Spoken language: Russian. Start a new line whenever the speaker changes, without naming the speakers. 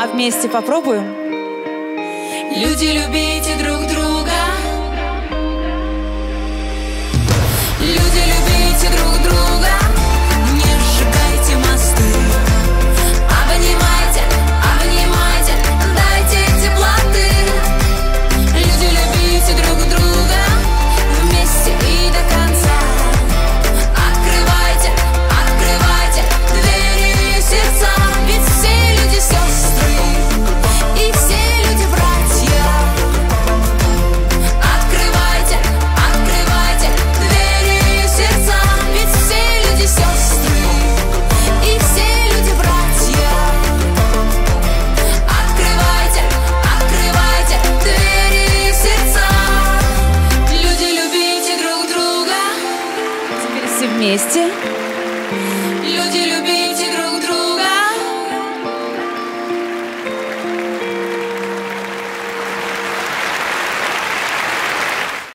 а вместе попробуем.
Люди, любите друг друга. Люди, любите друг друга. Не сжигайте мосты. Обнимайте, обнимайте, дайте теплоты. Люди, любите друг друга. Вместе и до конца. Открывайте, открывайте двери и сердца. Ведь все люди сестры, и все люди братья. Открывайте, открывайте двери и сердца. Ведь все люди сестры, и все люди братья. Открывайте, открывайте двери и сердца. Люди, любите друг друга.
Теперь все вместе.